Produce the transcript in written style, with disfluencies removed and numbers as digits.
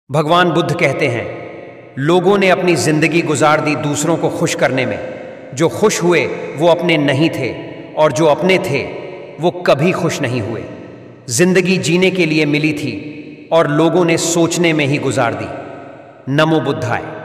भगवान बुद्ध कहते हैं, लोगों ने अपनी जिंदगी गुजार दी दूसरों को खुश करने में। जो खुश हुए वो अपने नहीं थे और जो अपने थे वो कभी खुश नहीं हुए। जिंदगी जीने के लिए मिली थी और लोगों ने सोचने में ही गुजार दी। नमो बुद्धाय।